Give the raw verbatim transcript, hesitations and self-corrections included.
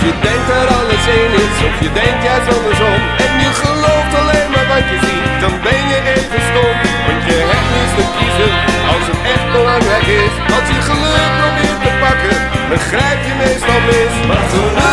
je denkt er alles in is, of je denkt juist andersom. En je gelooft alleen maar wat je ziet, dan ben je even stom. Want je hebt niets te kiezen, als het echt belangrijk is. Als je geluk probeert te pakken, dan grijp je meestal mis. Maar geluk